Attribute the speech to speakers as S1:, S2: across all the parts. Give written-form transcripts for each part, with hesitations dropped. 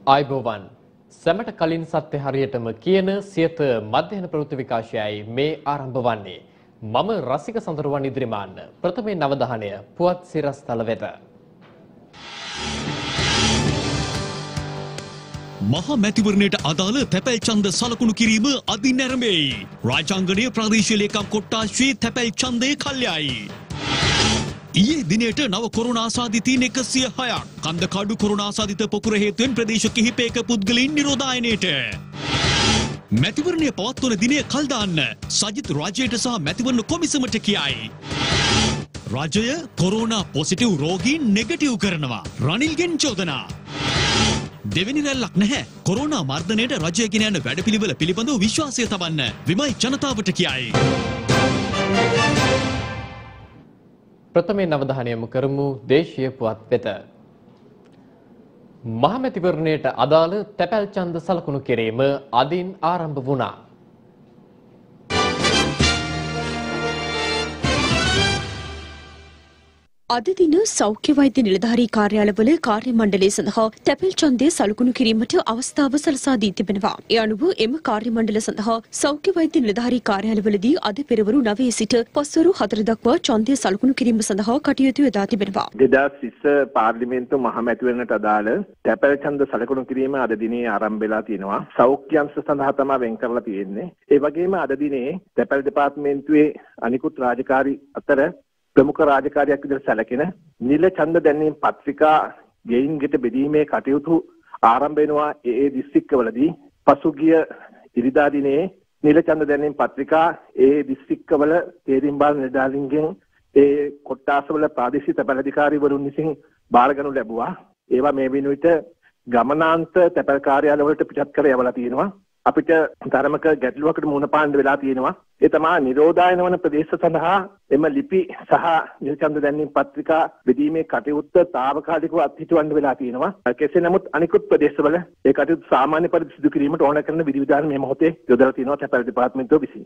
S1: ආයුබෝවන් සැමට කලින් සත්‍ය හරියටම කියන සියත මධ්‍යහන ප්‍රවෘත්ති විකාශයයි මේ ආරම්භ වන්නේ. මම රසික සඳරුවන් ඉදිරිමාන්න. ප්‍රථමයෙන් අවධානය පුවත් සිරස්තල වෙත.
S2: මහා මැතිවරණයට අදාළ තැපැල් ඡන්ද සලකුණු කිරීම අදින් නැරඹෙයි. රාජාංගනීය ප්‍රාදේශීය ලේකම් කොට්ටාශයේ තැපැල් ඡන්දය කල්යයි. ඊයේ දිනේට නව කොරෝනා ආසාදිතයින් 106ක් කන්දකාඩු කොරෝනා ආසාදිත පොකුර හේතුවෙන් ප්‍රදේශ කිහිපයක පුද්ගලයින් නිරෝධායනයට. මැතිවරණය පවත්වන දිනය කල් දාන්න සජිත් රාජ්‍යයට සහ මැතිවරණ කොමිසමට කියයි. රාජ්‍යය කොරෝනා පොසිටිව් රෝගීන් නෙගටිව් කරනවා. රනිල්ගෙන් චෝදනා. දෙවෙනි රැල්ලක් නැහැ. කොරෝනා මර්ධනයට රජය ගෙන යන වැඩපිළිවෙල පිළිබඳව විශ්වාසය තබන්න විමයි ජනතාවට කියයි.
S1: ප්‍රථමයෙන් අවධානය යොමු කරමු දේශීය පුවත් වෙත. මහ මැතිවරණයට අදාළ තැපැල් ඡන්ද සලකුණු කිරීම අදින් ආරම්භ වුණා.
S3: අද දින සෞඛ්‍ය වෛද්‍ය නිලධාරී කාර්යාලවල කාර්ය මණ්ඩලය සඳහා තැපැල් ඡන්දය සලකුණු කිරීමට අවස්ථාව සලසා දී තිබෙනවා. ඒ අනුව එම කාර්ය මණ්ඩල සඳහා සෞඛ්‍ය වෛද්‍ය නිලධාරී කාර්යාලවලදී අද පෙරවරු 9 සිට පස්වරු 4 දක්වා ඡන්දය සලකුණු කිරීම සඳහා කටයුතු යොදා තිබෙනවා.
S4: 2020 පාර්ලිමේන්තු මහ මැතිවරණයට අදාළ තැපැල් ඡන්ද සලකුණු කිරීම අද දිනේ ආරම්භ වෙලා තියෙනවා. සෞඛ්‍ය අංශ සඳහා තමයි වෙන් කරලා තියෙන්නේ. ඒ වගේම අද දිනේ තැපැල් දෙපාර්තමේන්තුවේ අනිකුත් රාජකාරී අතර ප්‍රමුඛ රාජකාරියක් විදිහට සැලකෙන නිල ඡන්ද දැන්වීම පත්‍රිකා ගෙයින්ගට බෙදීමේ කටයුතු ආරම්භ වෙනවා. ඒ දිස්ත්‍රික්කවලදී පසුගිය ඉරිදා දිනේ නිල ඡන්ද දැන්වීම පත්‍රිකා ඒ දිස්ත්‍රික්කවල තේරීම් බාර නිලධාරීන්ගෙන් ඒ කොට්ටාසවල ප්‍රාදේශීය තැපැල් අධිකාරීවරුන් විසින් බාරගනු ලැබුවා. ඒවා මේ වෙනුවිට ගමනාන්ත තැපැල් කාර්යාලවලට පිටත් කර යවලා තියෙනවා. අපිට ධර්මක ගැටලුවකට මුහුණ පාන්න වෙලා තියෙනවා. ඒ තමයි නිරෝධායන වන ප්‍රදේශ සඳහා එම ලිපි සහ නිල ඡන්ද දැන්වීම පත්‍රිකා බෙදීමේ කටයුත්ත తాවකාලිකව අත්හිටවන්න වෙලා තියෙනවා. කෙසේ නමුත් අනිකුත් ප්‍රදේශවල ඒ කටයුතු සාමාන්‍ය පරිදි සිදු කිරීමට ඕන කරන විධිවිධාන මේ මොහොතේ යොදලා තියෙනවා තැපැල් දෙපාර්තමේන්තුව විසින්.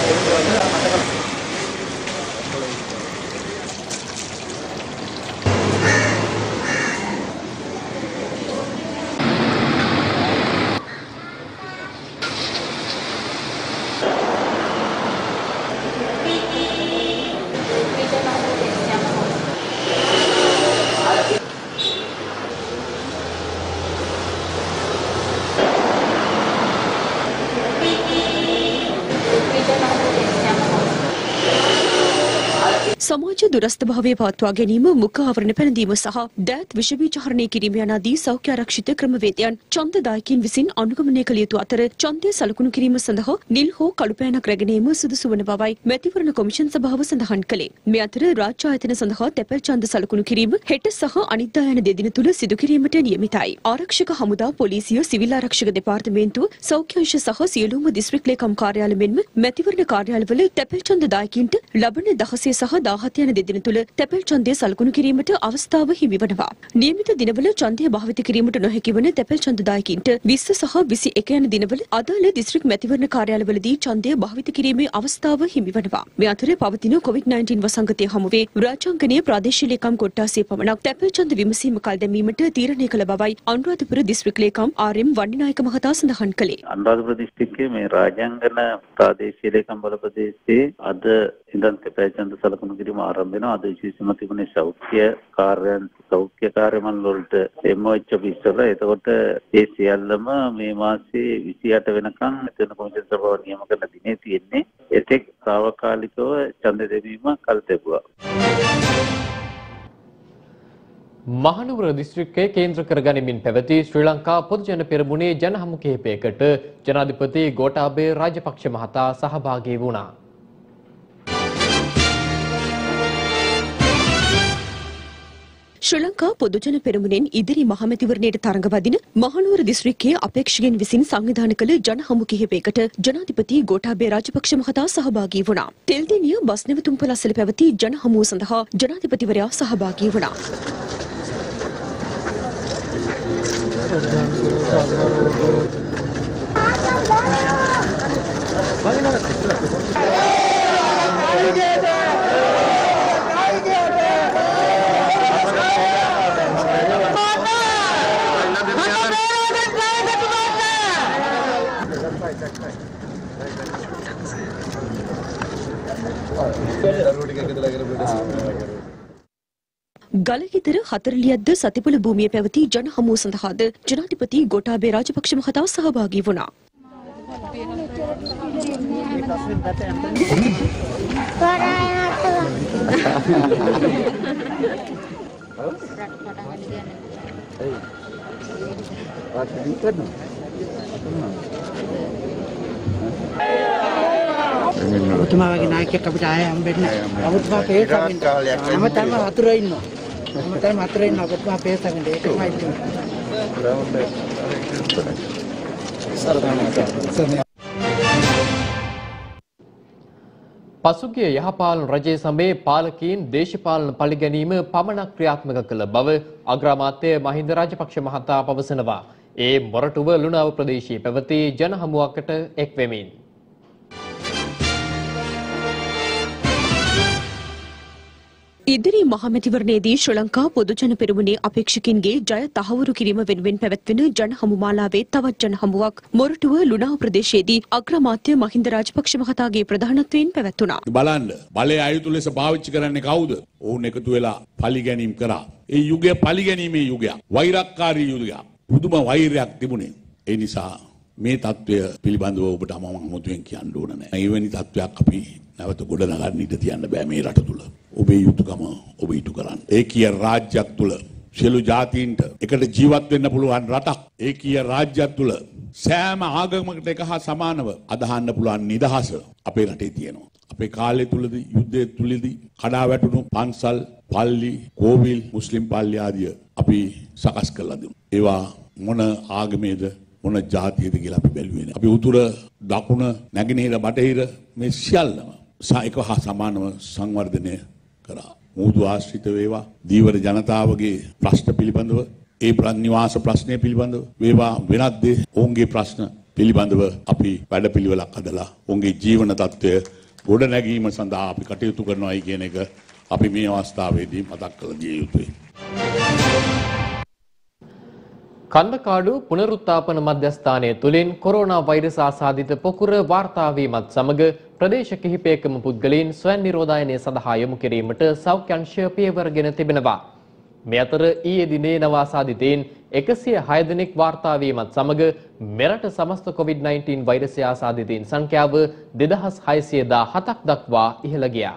S3: සමාජ දුරස්ථභාවය පවත්වා ගැනීම, මුඛ ආවරණ පැළඳීම සහ දෑත් විෂ බීජ හරණය කිරීම යන ආදී සෞඛ්‍ය ආරක්ෂිත ක්‍රමවේදයන් ඡන්දදායකයින් විසින් අනුගමනය කළ යුතු අතර ඡන්දය සලකුණු කිරීම සඳහා නිල් හෝ කළු පෑනක් රැගෙන සුදුසු වන බවයි මැතිවරණ කොමිෂන් සභාව සඳහන් කළේ. මේ අතර රාජ්‍ය ආයතන සඳහා තැපැල් ඡන්ද සලකුණු කිරීම හෙට සහ අනිද්දා යන දෙදින තුල සිදු කිරීමට නියමිතයි. ආරක්ෂක හමුදා, පොලිසිය, සිවිල් ආරක්ෂක දෙපාර්තමේන්තුව, සෞඛ්‍ය අංශ සහ සියලුම දිස්ත්‍රික් ලේකම් කාර්යාල මෙන්ම මැතිවරණ කාර්යාලවල තැපැල් ඡන්ද දායකයින්ට ලබන 16 සහ 17 යන දෙදින තුල තැපැල් ඡන්දය සලකුණු කිරීමට අවස්ථාව හිමි වනවා. නියමිත දිනවල ඡන්දය භාවිත කිරීමට නොහැකි වන තැපැල් ඡන්ද දායකයින්ට 20 සහ 21 යන දිනවල අදාළ දිස්ත්‍රික් මැතිවරණ කාර්යාලවලදී ඡන්දය භාවිත කිරීමේ අවස්ථාව හිමි වනවා. මේ අතර පවතින COVID-19 වසංගතය හමුවේ රාජාංගනීය ප්‍රාදේශීය ලේකම් කොට්ටාසේ පමණක් තැපැල් ඡන්ද විමසීම කල් දැමීමට තීරණය කළ බවයි අනුරාධපුර දිස්ත්‍රික් ලේකම් ආර්.එම්. වන්නිනායක මහතා සඳහන් කළේ.
S5: අනුරාධපුර දිස්ත්‍රික්කයේ මේ රාජාංගන ප්‍රාදේශීය ලේකම් බල ප්‍රදේශයේ අද ඉඳන් තැපැල් ඡන්ද සලකුණු කිරීම ආරම්භ වෙනවා. අද විශේෂම තිබුණේ සෞඛ්‍ය කාර්යමණ්ඩල වලට එම්එච් ඔෆිස් වල. එතකොට ඒ සියල්ලම මේ මාසේ 28 වෙනකන් මෙතන කොමිෂන් සභාව නියම කරන දිනේ තියෙන්නේ. එතෙක් తాවකාලිකව ඡන්ද දෙවීම කල් තිබුවා.
S1: මහනුවර දිස්ත්‍රික්කයේ කේන්ද්‍ර කරගනිමින් පැවති ශ්‍රී ලංකා පොදු ජන පෙරමුණේ ජනහමු කිහිපයකට ජනාධිපති ගෝඨාභය රාජපක්ෂ මහතා සහභාගී වුණා.
S3: ශ්‍රී ලංකා පොදුජන පෙරමුණෙන් ඉදිරි මහමැතිවරණයට තරඟවදින මහනුවර දිස්ත්‍රික්කයේ අපේක්ෂකයන් විසින් සංවිධානය කළ ජනහමු කිහිපයකට ජනාධිපති ගෝඨාභය රාජපක්ෂ මහතා සහභාගී වුණා. තෙල්දෙණිය බස් නැවතුම් පොළස්සල පැවති ජනහමුව සඳහා ජනාධිපතිවරයා සහභාගී වුණා. ගලගෙදර 40ක්ද සතිපුල භූමියේ පැවති ජන හමුව සඳහාද ජනාධිපති ගෝඨාභය රාජපක්ෂ මහතා සහභාගී වුණා.
S6: ඔබතුමාගේ නායකයෙක් අපිට ආයෙ හම්බෙන්න. ඔබතුමා පේසගෙන. හැමතැනම වතුර ඉන්නවා. හැමතැනම වතුර ඉන්නවා. ඔබතුමා පේසගෙන ඒකමයි තියෙන්නේ.
S1: පසුගිය යහපාලන රජයේ සමයේ පාලකීන් දේශපාලන පරිගැනීම පමණක් ක්‍රියාත්මක කළ බව අග්‍රාමාත්‍ය මහින්ද රාජපක්ෂ මහතා පවසනවා. ඒ මොරටුව ලුණාව ප්‍රදේශයේ පැවති ජන හමුවකට එක් වෙමින්
S3: ඉදිරි මහමැතිවරණයේදී ශ්‍රී ලංකා පොදුජන පෙරමුණේ අපේක්ෂකින්ගේ ජය තහවුරු කිරීම වෙනුවෙන් පැවැත්වෙන ජන හමු මාලාවේ තවත් ජන හමුවක් මොරටුව ලුණාව ප්‍රදේශයේදී අග්‍රාමාත්‍ය මහින්ද රාජපක්ෂ මහතාගේ ප්‍රධානත්වයෙන් පැවැත්වුණා.
S7: බලන්න බලය අයුතු ලෙස පාවිච්චි කරන්නේ කවුද? ඔවුන් එකතු වෙලා පලිගැනීම් කරා. ඒ යුගය පලිගැනීමේ යුගයක්. වෛරක්කාරී යුගයක්. පුදුම වෛරයක් තිබුණේ. ඒ නිසා මේ තත්ත්වය පිළිබඳව ඔබට මම අමුතුවෙන් කියන්න ඕන නැහැ. එවැනි තත්ත්වයක් අපි නැවත ගොඩ නගන්න ඉඩ තියන්න බෑ මේ රට තුල. ඔබේ යුතුයකම ඔබ ඉටු කරන්න. ඒකීය රාජ්‍යයක් තුල සියලු ජාතීන්ට එකට ජීවත් වෙන්න පුළුවන් රටක්. ඒකීය රාජ්‍යයක් තුල සෑම ආගමකට එක හා සමානව අදහන්න පුළුවන් නිදහස අපේ රටේ තියෙනවා. අපේ කාලය තුලදී යුද්ධය තුලදී කඩා වැටුණු පන්සල්, පල්ලි, කෝවිල්, මුස්ලිම් පල්ලි ආදිය අපි සකස් කළා දුන්නා. ඒවා මොන ආගමේද මොන ජාතියද කියලා අපි බැලුවේ නෑ. අපි උතුර දකුණ නැගෙනහිර බටහිර මේ සියල්ලම එක හා සමානව සංවර්ධනය කරා. මුහුදු ආශ්‍රිත වේවා දීවර ජනතාවගේ ප්‍රශ්න පිළිබඳව ඒ නිවාස ප්‍රශ්නය පිළිබඳව වේවා වෙනත් දේ ඔවුන්ගේ ප්‍රශ්න පිළිබඳව අපි වැඩපිළිවෙලක් හදලා ඔවුන්ගේ ජීවන තත්ත්වය ගොඩ නැගීම සඳහා අපි කටයුතු කරනවායි කියන එක අපි මේ අවස්ථාවේදී මතක් කළ දිය යුතුයි.
S1: කන්දකාඩු පුනරුත්ථාපන මධ්‍යස්ථානය තුළින් කොරෝනා වෛරස් ආසාදිත පොකුර වාර්තා වීමත් සමග ප්‍රදේශ කිහිපයකම පුද්ගලයන් ස්වයං නිරෝධායනය සඳහා යොමු කිරීමට සෞඛ්‍ය අංශය පියවරගෙන තිබෙනවා. මේ අතර ඊයේ දිනේ නව ආසාදිතයින් 106 දෙනෙක් වාර්තා වීමත් සමග මෙරට සමස්ත COVID-19 වෛරසය ආසාදිතයින් සංඛ්‍යාව 2617ක් දක්වා ඉහළ ගියා.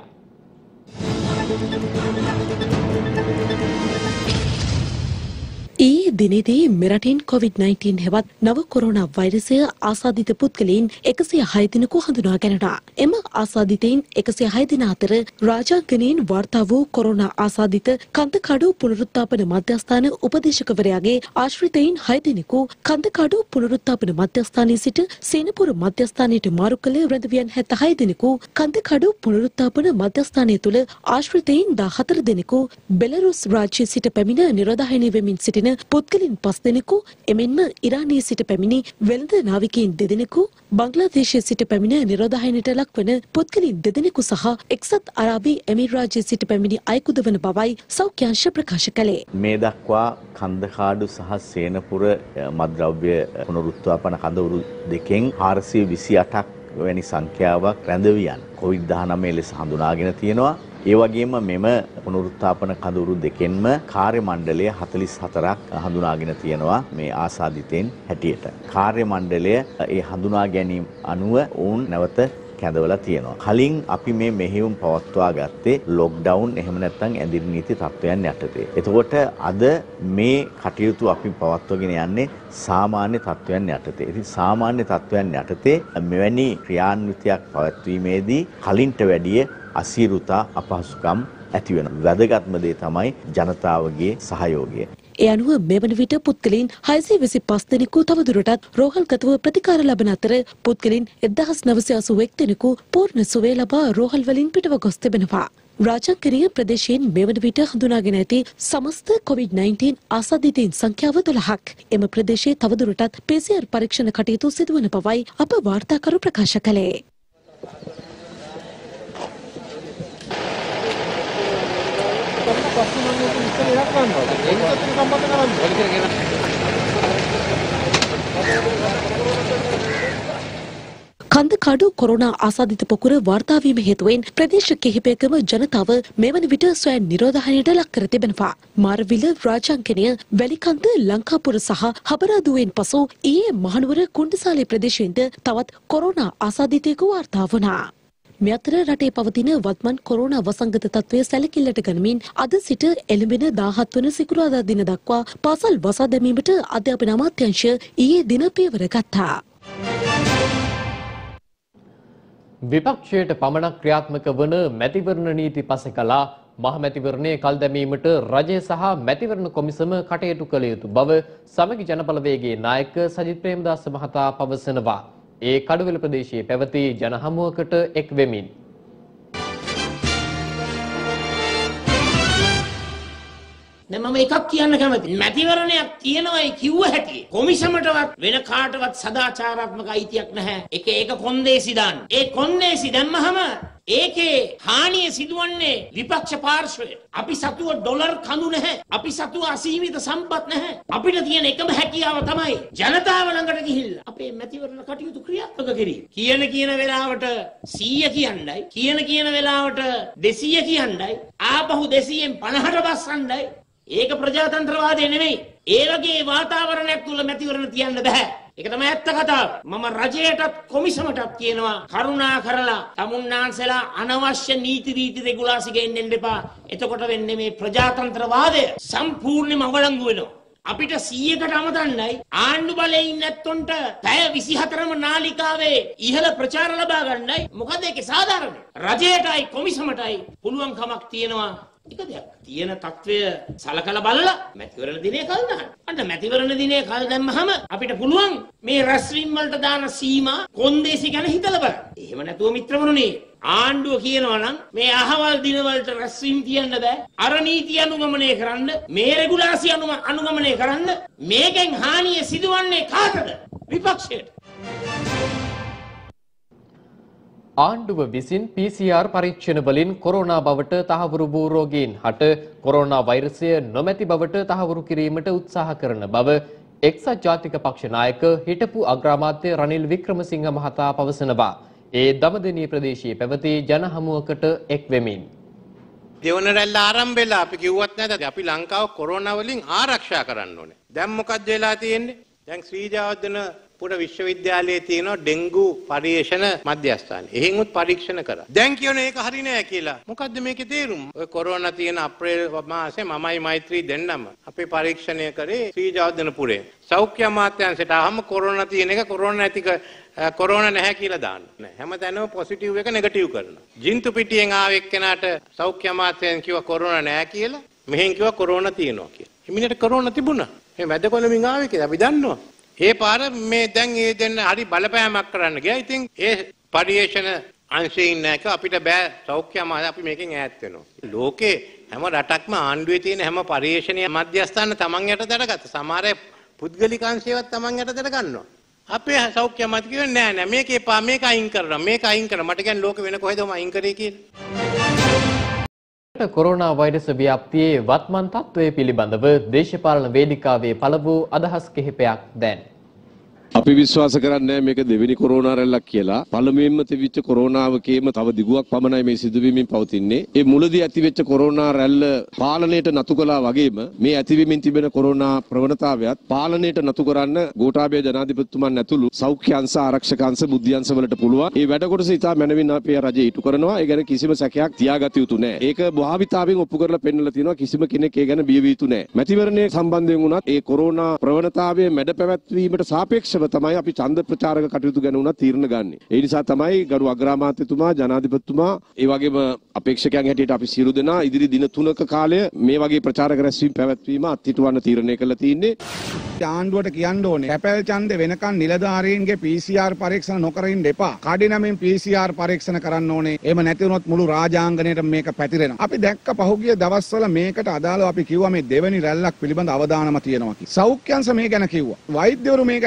S3: ඊයේ දිනේදී මෙරටින් COVID-19 හෙවත් නව කොරෝනා වෛරසය ආසාදිත පුද්ගලයන් 106 දෙනෙකු හඳුනා ගැනුණා. එම ආසාදිතයින් 106 දෙනා අතර රාජාංගණයෙන් වාර්තා වූ කොරෝනා ආසාදිත කන්දකාඩු පුනරුත්ථාපන මධ්‍යස්ථාන උපදේශකවරයාගේ ආශ්‍රිතයින් 6 දෙනෙකු කන්දකාඩු පුනරුත්ථාපන මධ්‍යස්ථානයේ සිට සේනපුර මධ්‍යස්ථානයට මාරු කළ රැඳවියන් 76 දෙනෙකු කන්දකාඩු පුනරුත්ථාපන මධ්‍යස්ථානය තුළ ආශ්‍රිතයින් 14 දෙනෙකු බෙලරුස් රාජ්‍යයේ සිට පැමිණ නිරෝධායනය වෙමින් සිටින පුද්ගලයන් 5 දෙනෙකු එමෙන්ම ඉරානයේ සිට පැමිණි වෙළඳ නාවිකයින් 2 දෙනෙකු බංග්ලාදේශයේ සිට පැමිණ නිරෝධායනයට ලක්වන පුද්ගලයන් 2 දෙනෙකු සහ එක්සත් අරාබි එමිරාජ්‍යයේ සිට පැමිණි අයෙකුද වන බවයි සෞඛ්‍ය අංශ ප්‍රකාශ කළේ.
S8: මේ දක්වා කන්දකාඩු සහ සේනපුර මත්ද්‍රව්‍ය පුනරුත්ථාපන කඳවුරු දෙකෙන් 428ක් වැනි සංඛ්‍යාවක් රැඳවියන් COVID-19 ලෙස හඳුනාගෙන තියෙනවා. ඒ වගේම මෙම පුනරුත්ථාපන කඳවුරු දෙකෙන්ම කාර්ය මණ්ඩලය 44ක් හඳුනාගෙන තියෙනවා මේ ආසාදිතයින් හැටියට. කාර්ය මණ්ඩලය ඒ හඳුනා ගැනීම අනුව ඔවුන් නැවත කැඳවලා තියෙනවා. කලින් අපි මේ මෙහෙයුම් පවත්වා ගත්තේ ලොක්ඩවුන් එහෙම නැත්නම් ඇඳිරි නීති තත්ත්වයන් යටතේ. එතකොට අද මේ කටයුතු අපි පවත්වාගෙන යන්නේ සාමාන්‍ය තත්ත්වයන් යටතේ. ඉතින් සාමාන්‍ය තත්ත්වයන් යටතේ මෙවැනි ක්‍රියාන්විතයක් පවත්වීමේදී කලින්ට වැඩිය අසීරුතා අපහසුකම් ඇති වෙනවා. වැදගත්ම දේ තමයි ජනතාවගේ සහයෝගය.
S3: ඒ අනුව මෙවන විට පුද්ගලයන් 625 දෙනෙකු තවදුරටත් රෝහල්ගතව ප්‍රතිකාර ලබන අතර පුද්ගලයන් 1981 දෙනෙකු පූර්ණ සුවය ලබා රෝහල් වලින් පිටව ගොස් තිබෙනවා. රාජාංගණීය ප්‍රදේශයෙන් මෙවන විට හඳුනාගෙන ඇති සමස්ත COVID-19 ආසාදිතයින් සංඛ්‍යාව 12ක්. එම ප්‍රදේශයේ තවදුරටත් PCR පරීක්ෂණ කටයුතු සිදුවන බවයි අප වාර්තාකරු ප්‍රකාශ කළේ. කන්දකාඩු කොරෝනා ආසාදිත පොකුර වාර්තා වීම හේතුවෙන් ප්‍රදේශ කිහිපයකම ජනතාව මෙවන විට ස්වයං නිරෝධායනයට ලක් කර තිබෙනවා. මාරවිල රාජාංගනය වැලිකන්ද ලංකාපුර සහ හබරාදුවෙන් පසු ඊයේ මහනුවර කුණ්ඩසාලේ ප්‍රදේශයෙන්ද තවත් කොරෝනා ආසාදිතයෙකු වාර්තා වුණා. මේ අතර රටේ පවතින වත්මන් කොරෝනා වසංගත තත්ත්වය සැලකිල්ලට ගනිමින් අද සිට එළඹෙන 17 වන සිකුරාදා දින දක්වා පාසල් වසා දැමීමට අධ්‍යාපන අමාත්‍යාංශය ඊයේ දින පියවර ගත්තා.
S1: විපක්ෂයට පමණක් ක්‍රියාත්මක වන මැතිවරණ නීති පසෙකලා මහ මැතිවරණයේ කල් දැමීමට රජය සහ මැතිවරණ කොමිසම කටයුතු කළ යුතු බව සමගි ජනබලවේගයේ නායක සජිත් ප්‍රේමදාස මහතා පවසනවා. ඒ කඩුවෙල ප්‍රදේශයේ පැවති ජන හමුවකට එක් වෙමින්
S9: දැන් මම එකක් කියන්න කැමතියි. මැතිවරණයක් තියෙනවයි කිව්ව හැටි කොමිසමටවත් වෙන කාටවත් සදාචාරාත්මක අයිතියක් නැහැ. ඒක කොන්දේසි දාන්න. ඒ කොන්දේසි දැම්මහම ඒකේ හානිය සිදුවන්නේ විපක්ෂ පාර්ශ්වයට. අපි සතුව ඩොලර් කඳු නැහැ. අපි සතුව අසීමිත සම්පත් නැහැ. අපිට තියෙන එකම හැකියාව තමයි ජනතාව ළඟට ගිහිල්ලා අපේ මැතිවරණ කටයුතු ක්‍රියාත්මක කිරීම. කියන වෙලාවට 100 කියන්නයි, කියන වෙලාවට 200 කියන්නයි, ආපහු 200න් 50ට බස්සන්නයි. ඒක ප්‍රජාතන්ත්‍රවාදය නෙමෙයි. ඒ වගේ වාතාවරණයක් තුල මැතිවරණ තියන්න බෑ. ඒක තමයි ඇත්ත කතාව. මම රජයටත් කොමිසමටත් කියනවා කරුණා කරලා තමුන්නාන්සලා අනවශ්‍ය නීති රීති රෙගුලාසි ගෙන්නෙන්න එපා. එතකොට වෙන්නේ මේ ප්‍රජාතන්ත්‍රවාදය සම්පූර්ණයෙන්ම අවලංගු වෙනවා. අපිට 100කට අමතන්නයි ආණ්ඩු බලයේ ඉන්න ඇත්තොන්ට පැය 24ම නාලිකාවේ ඉහළ ප්‍රචාර ලබා ගන්නයි. මොකද ඒකේ සාධාරණයි. රජයටයි කොමිසමටයි පුළුවන් කමක් තියෙනවා. එක දෙයක් තියෙන තත්වය සලකලා බලලා මැතිවරණ දිනේ කල් දාන්න. අන්න මැතිවරණ දිනේ කල් දැම්මහම අපිට පුළුවන් මේ රැස්වීම් වලට දාන සීමා කොන්දේසි ගැන හිතලා බලන්න. එහෙම නැතුව මිත්‍රවරුනි ආණ්ඩුව කියනවා නම් මේ අහවල් දිනවලට රැස්වීම් තියන්න බෑ. අර නීති අනුගමනය කරන්න, මේ රෙගුලාසි අනුගමනය කරන්න. මේකෙන් හානිය සිදුවන්නේ කාටද? විපක්ෂයට.
S1: ආණ්ඩුව විසින් PCR පරීක්ෂණ වලින් කොරෝනා බවට තහවුරු වූ රෝගීන් හට කොරෝනා වෛරසය නොමැති බවට තහවුරු කිරීමට උත්සාහ කරන බව එක්සත් ජාතික පක්ෂ නායක හිටපු අග්‍රාමාත්‍ය රනිල් වික්‍රමසිංහ මහතා පවසනවා. ඒ දමදෙණිය ප්‍රදේශයේ පැවති ජන හමුවකට එක් වෙමින්
S10: දෙවන රැල්ල ආරම්භ වෙලා අපි කිව්වත් නැද්ද අපි ලංකාව කොරෝනා වලින් ආරක්ෂා කරන්න ඕනේ. දැන් මොකක්ද වෙලා තියෙන්නේ? දැන් ශ්‍රී ජයවර්ධන පුර විශ්වවිද්‍යාලයේ තියෙන ඩෙන්ගු පරීක්ෂණ මධ්‍යස්ථානය. එහෙන්වත් පරීක්ෂණ කරා. දැන් කියන එක හරි නෑ කියලා. මොකද්ද මේකේ තේරුම? ඔය කොරෝනා තියෙන අප්‍රේල් මාසේ මමයි මෛත්‍රී දෙන්නම අපේ පරීක්ෂණය කරේ ශ්‍රී ජයවර්ධන පුරේ. සෞඛ්‍ය අමාත්‍යාංශයට ආවම කොරෝනා තියෙන එක කොරෝනා නැතික කොරෝනා නැහැ කියලා දාන්න. හැමතැනම පොසිටිව් එක නෙගටිව් කරනවා. ජින්තු පිටියෙන් ආව එක්කෙනාට සෞඛ්‍ය අමාත්‍යාංශ කිව්වා කොරෝනා නැහැ කියලා. මෙහෙන් කිව්වා කොරෝනා තියෙනවා කියලා. හිමිනට කොරෝනා තිබුණා. මේ වැදකොළමින් ආවේ කියලා අපි දන්නවා. ඒ පාර මේ දැන් ඒ දෙන්න හරි බලපෑමක් කරන්න ගියා. ඉතින් ඒ පරිේශන අංශයෙන් නැක අපිට බෑ සෞඛ්‍ය අමාත්‍ය අපි මේකෙන් ඈත් වෙනවා. ලෝකේ හැම රටක්ම ආණ්ඩුවේ තියෙන හැම පරිේශනීය මධ්‍යස්ථාන තමන් යටතට ගත්තා. සමහර පුද්ගලික අංශයවත් තමන් යටතට ගන්නවා. අපේ සෞඛ්‍ය අමාත්‍ය කියන්නේ නෑ මේක එපා මේක අයින් කරනවා මේක අයින් කරනවා. මට කියන්නේ ලෝකෙ වෙන කොහෙදම අයින් කරේ කියලා.
S1: කොරෝනා වෛරස් ව්‍යාප්තියේ වත්මන් තත්ත්වය පිළිබඳව දේශපාලන වේදිකාවේ පළවූ අදහස් කිහිපයක් දැන්
S11: අපි විශ්වාස කරන්නේ මේක දෙවෙනි කොරෝනා රැල්ලක් කියලා. පළමුවෙන්ම තිබිච්ච කොරෝනාවකේම තව දිගුවක් පමණයි මේ සිදුවීමෙන් පවතින්නේ. ඒ මුලදී ඇතිවෙච්ච කොරෝනා රැල්ල පාලනයට නතු කළා වගේම මේ ඇතිවීමෙන් තිබෙන කොරෝනා ප්‍රවණතාවයත් පාලනයට නතු කරන්න ගෝඨාභය ජනාධිපතිතුමන් ඇතුළු සෞඛ්‍ය අංශ ආරක්ෂක අංශ බුද්ධි අංශ වලට පුළුවන්. ඒ වැඩ කොටස ඉතා මැනවින් අපේ රජය ඉටු කරනවා. ඒ ගැන කිසිම සැකයක් තියාගත යුතු නැහැ. ඒක භාවිතාවෙන් ඔප්පු කරලා පෙන්නලා තියෙනවා. කිසිම කෙනෙක් ඒ ගැන බිය වී යුතු නැහැ. මැතිවරණයේ සම්බන්ධයෙන් වුණත් ඒ කොරෝනා ප්‍රවණතාවයේ මැඩ පැවැත්වීමට සාපේක්ෂව තමයි අපි ඡන්ද ප්‍රචාරක කටයුතු ගැන උනත් තීරණ ගන්නෙ. ඒ නිසා තමයි ගරු අග්‍රාමාත්‍යතුමා ජනාධිපතිතුමා ඒ වගේම අපේක්ෂකයන් හැටියට අපි සියලු දෙනා ඉදිරි දින 3ක කාලය මේ වගේ ප්‍රචාරක රැස්වීම් පැවැත්වීම අත්හිටුවන්න තීරණය කළා තියෙන්නේ.
S12: ආණ්ඩුවට කියන්න ඕනේ කැපැල් ඡන්දේ වෙනකන් නිලධාරීන්ගේ PCR පරීක්ෂණ නොකර ඉන්න එපා. කඩිනමින් PCR පරීක්ෂණ කරන්න ඕනේ. එහෙම නැති වුණොත් මුළු රාජාංගණයට මේක පැතිරෙනවා. අපි දැක්ක පහුගිය දවස්වල මේකට අදාළව අපි කිව්වා මේ දෙවෙනි රැල්ලක් පිළිබඳ අවධානම තියෙනවා කියලා. සෞඛ්‍ය අංශ මේ ගැන කිව්වා. වෛද්‍යවරු මේ ගැන කිව්වා.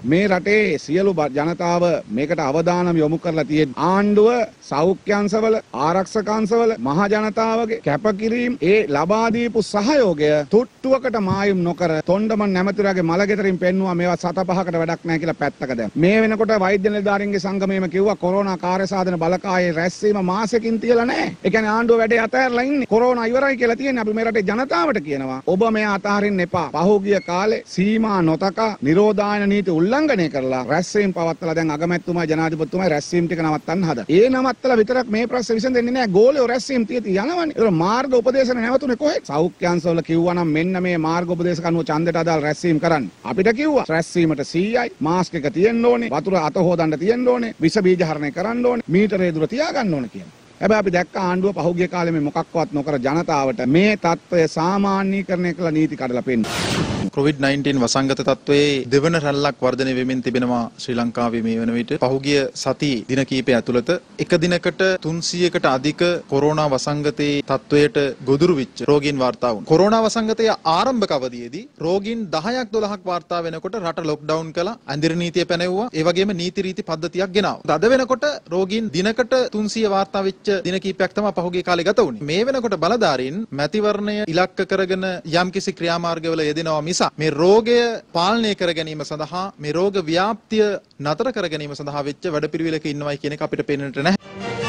S12: මේ රටේ සියලු ජනතාව මේකට අවධානම යොමු කරලා තියෙන ආණ්ඩුව සෞඛ්‍ය අංශවල ආරක්ෂක අංශවල මහ ජනතාවගේ කැපකිරීම ඒ ලබා දීපු සහයෝගය තුට්ටුවකට මායම් නොකර තොණ්ඩමන් නැමැතුරාගේ මලගෙදරින් පෙන්නුවා මේවා සත පහකට වැඩක් නැහැ කියලා පැත්තක දැම්ම. මේ වෙනකොට වෛද්‍ය නිලධාරීන්ගේ සංගමයේම කිව්වා කොරෝනා කාර්යසාධන බලකායේ රැස්වීම මාසෙකින් තියලා නැහැ. ඒ කියන්නේ ආණ්ඩුව වැඩේ අතහැරලා ඉන්නේ. කොරෝනා ඉවරයි කියලා තියෙන්නේ. අපි මේ රටේ ජනතාවට කියනවා ඔබ මෙයා අතහරින්න එපා. පහුගිය කාලේ සීමා නොතකා නිරෝධායන නීති උල්ලංඝනය කරලා රැස්වීම පවත්වලා දැන් අගමැතිතුමා ජනාධිපතිතුමා රැස්වීම ටික නවත්තන්න හදා. ඒ නවත්තලා විතරක් මේ ප්‍රශ්නේ විසඳෙන්නේ නැහැ. ගෝලියෝ රැස්වීම තියති යනවනේ. ඒක මාර්ග උපදේශන නැවතුනේ කොහෙද? සෞඛ්‍ය අංශවල කිව්වා නම් මෙන්න මේ මාර්ග උපදේශක අනුව ඡන්දයට අදාළ රැස්වීම කරන්න. අපිට කිව්වා රැස්වීමට 100යි මාස්ක් එක තියෙන්න ඕනේ, වතුර අත හොදන්න තියෙන්න ඕනේ, විස බීජ හරණය කරන්න ඕනේ, මීටරේ දුර තියාගන්න ඕනේ කියලා. හැබැයි අපි දැක්ක ආණ්ඩුව පහුගිය කාලේ මේ මොකක්වත් නොකර ජනතාවට මේ තත්ත්වය සාමාන්‍යීකරණය කළ නීති කඩලා පෙන්නනවා.
S13: COVID-19 වසංගත තත්ත්වයේ දෙවන රැල්ලක් වර්ධනය වෙමින් තිබෙනවා ශ්‍රී ලංකාවේ මේ වන විට. පහුගිය සති දින කිහිපය ඇතුළත එක දිනකට 300කට අධික කොරෝනා වසංගතයේ තත්ත්වයට ගොදුරු වෙච්ච රෝගීන් වාර්තා වුණා. කොරෝනා වසංගතයේ ආරම්භක අවධියේදී රෝගීන් 10ක් 12ක් වාර්තා වෙනකොට රට ලොක්ඩවුන් කළා, අඳිර නීතිය පැනෙව්වා, ඒ වගේම නීති රීති පද්ධතියක් ගෙනාවා. අද වෙනකොට රෝගීන් දිනකට 300 වාර්තා වෙච්ච දින කිහිපයක් තමයි පහුගිය කාලේ ගත වුණේ. මේ වෙනකොට බලධාරීන් මැතිවරණය ඉලක්ක කරගෙන යම්කිසි ක්‍රියාමාර්ගවල යෙදෙනවා මිස මේ රෝගය පාලනය කර ගැනීම සඳහා මේ රෝග ව්‍යාප්තිය නතර කර ගැනීම සඳහා වෙච්ච වැඩපිළිවෙලක ඉන්නවයි කියන එක අපිට පේන්නට නැහැ.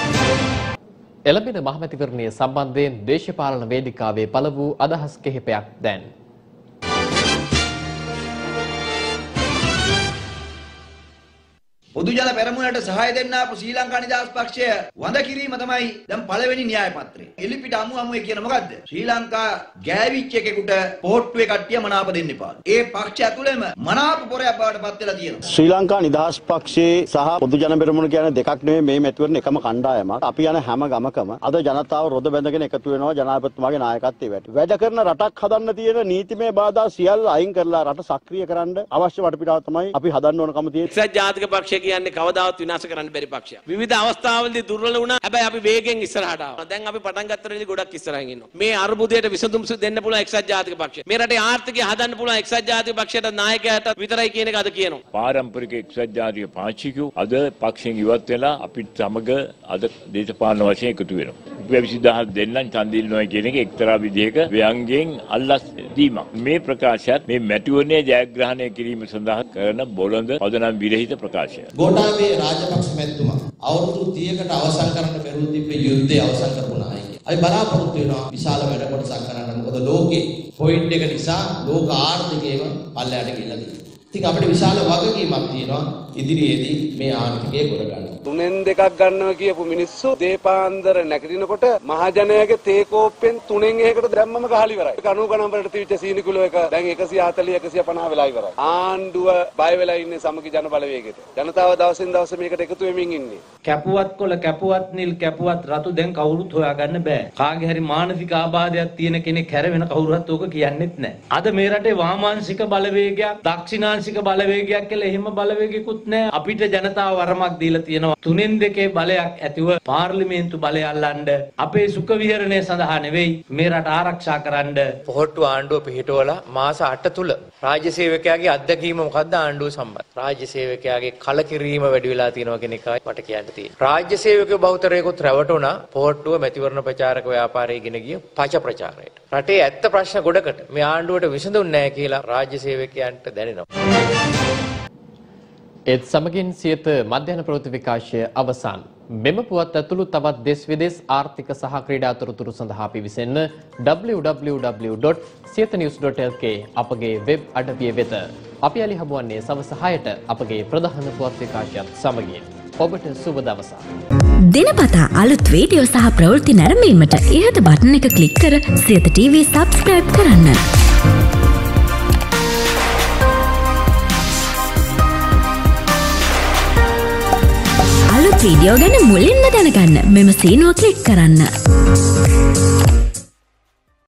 S1: එළඹෙන මහමැතිවරණය සම්බන්ධයෙන් දේශපාලන වේදිකාවේ පළ වූ අදහස් කිහිපයක් දැන්.
S14: පොදු ජන පෙරමුණට සහාය දෙන්න ආපු ශ්‍රී ලංකා නිදහස් පක්ෂය වඳ කිරීම තමයි දැන් පළවෙනි න්‍යාය පත්‍රය. එලිපිට අමුවේ කියන මොකද්ද? ශ්‍රී ලංකා ගෑවිච්ච එකෙකුට පොට්ටුවේ කට්ටිය මනාප දෙන්න එපා. ඒ පක්ෂය ඇතුළෙම මනාප පොරයක් බවට පත් වෙලා තියෙනවා.
S15: ශ්‍රී ලංකා නිදහස් පක්ෂයේ සහ පොදු ජන පෙරමුණ කියන්නේ දෙකක් නෙමෙයි මේ මැතිවරණ එකම කණ්ඩායමක්. අපි යන හැම ගමකම අද ජනතාව රොද බැඳගෙන එකතු වෙනවා ජනාධිපතිතුමාගේ නායකත්වයේ වැටි. වැඩ කරන රටක් හදන්න තියෙන නීතිමය බාධා සියල්ල අයින් කරලා රට සක්‍රිය කරන්න අවශ්‍ය වටපිටාව තමයි අපි හදන්න ඕනකම තියෙන්නේ.
S16: එක්සත් ජාතික පක්ෂය කියන්නේ කවදාවත් විනාශ කරන්න බැරි පක්ෂයක්. විවිධ අවස්ථාවලදී දුර්වල වුණා. හැබැයි අපි වේගෙන් ඉස්සරහට ආවා. දැන් අපි පටන් ගත්තට ගොඩක් ඉස්සරහින් ඉන්නවා. මේ අර්බුදයට විසඳුම් දෙන්න පුළුවන් එක්සත් ජාතික පක්ෂය. මේ රටේ ආර්ථිකය හදන්න පුළුවන් එක්සත් ජාතික පක්ෂයට නායකයාට විතරයි කියන එක අද කියනවා.
S17: පාරම්පරික එක්සත් ජාතික පාක්ෂිකයෝ අද පක්ෂයෙන් ඉවත් වෙලා අපිත් සමග අද දේශපාලන වශයෙන් එකතු වෙනවා. 20000 දෙන්නම් ඡන්ද ඉල්ලනවා කියන එක එක්තරා විදිහක ව්‍යංගයෙන් අල්ලස් දීමක්. මේ ප්‍රකාශයත් මේ මැතිවරණය ජයග්‍රහණය කිරීම සඳහා කරන බොළඳ පදනම් විරහිත ප්‍රකාශය.
S18: ගෝඨාභය රාජපක්ෂ මැතිතුමා අවුරුදු 30කට අවසන් කරන්න බැරුව තිබ්බ යුද්ධය අවසන් කරපු නායකයෙක්. අපි බලාපොරොත්තු වෙනවා විශාල වැඩ කොටසක් කරන්න. මොකද ලෝකේ කොවිඩ් එක නිසා ලෝක ආර්ථිකයම පල්ලයට ගිහිල්ලා තියෙනවා. ඉතින් අපිට විශාල වගකීමක් තියෙනවා ඉදිරියේදී මේ ආර්ථිකය ගොඩ ගන්න.
S19: තුනෙන් දෙකක් ගන්නවා කියපු මිනිස්සු දීපාන්දර නැගිටිනකොට මහජනයාගේ තේ කෝප්පෙන් තුනෙන් එකකට දැම්මම ගහලා ඉවරයි. 90 ගණන් වලට තිබිච්ච සීනි කිලෝ එක දැන් 140 150 වෙලා ඉවරයි. ආණ්ඩුව බය වෙලා ඉන්නේ සමගි ජන බලවේගයට. ජනතාව දවසින් දවස මේකට එකතු වෙමින් ඉන්නේ.
S20: කැපුවත් කොළ කැපුවත් නිල් කැපුවත් රතු දැන් කවුරුත් හොයාගන්න බෑ. කාගේ හරි මානසික ආබාධයක් තියෙන කෙනෙක් හැරෙවෙන කවුරුවත් ඕක කියන්නෙත් නෑ. අද මේ රටේ වාමාංශික බලවේගයක් දක්ෂිණාංශික බලවේගයක් කියලා එහෙම බලවේගිකුත් නෑ. අපිට ජනතාව වරමක් දීලා තියෙනවා. 3-2 බලයක් ඇතිව පාර්ලිමේන්තු බලය අල්ලන්න අපේ සුඛ විහරණය සඳහා නෙවෙයි මේ රට ආරක්ෂා කරන්න.
S21: පොහොට්ටු ආණ්ඩුව පිහිටවලා මාස 8 තුල රාජ්‍ය සේවකයාගේ අත්දැකීම මොකද්ද ආණ්ඩුව සම්බන්ධ? රාජ්‍ය සේවකයාගේ කලකිරීම වැඩි වෙලා තියෙනවා කියන එකයි මට කියන්න තියෙන්නේ. රාජ්‍ය සේවකයෝ බහුතරයකුත් රැවටුණා පොහොට්ටුව මැතිවරණ ප්‍රචාරක ව්‍යාපාරයේ ගෙන ගිය පච ප්‍රචාරයට. රටේ ඇත්ත ප්‍රශ්න ගොඩකට මේ ආණ්ඩුවට විසඳුන්නේ නැහැ කියලා රාජ්‍ය සේවකයන්ට දැනෙනවා.
S1: ඒත් සමගින් සියත මධ්‍යහන ප්‍රවෘත්ති විකාශය අවසන්. මෙම පුවත් ඇතුළු තවත් දෙස් විදෙස් ආර්ථික සහ ක්‍රීඩා තොරතුරු සඳහා පිවිසෙන්න www.siyathanews.lk අපගේ වෙබ් අඩවිය වෙත. අපි අලි හමුවන්නේ සවස 6ට අපගේ ප්‍රධාන පුවත් විකාශයත් සමගින්. ඔබට සුබ දවසක්.
S22: දිනපතා අලුත් වීඩියෝ සහ ප්‍රවෘත්ති නැරඹීමට ඉහත බටන් එක ක්ලික් කර සියත TV subscribe කරන්න. අලුත් වීඩියෝ ගැන මුලින්ම දැනගන්න මෙම සීනුව ක්ලික් කරන්න.